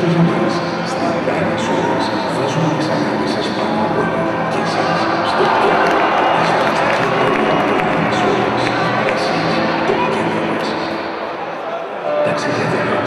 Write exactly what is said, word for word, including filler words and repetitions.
και για μας, στα δάνεια ώρες, βάζουμε τις αγάπης σας πάνω απ' όλα και εσάς στο κέντρο. Ασφαλιστική εταιρεία δάνειες ώρες. Εσείς το κέντρο μας. Ταξιδιάτε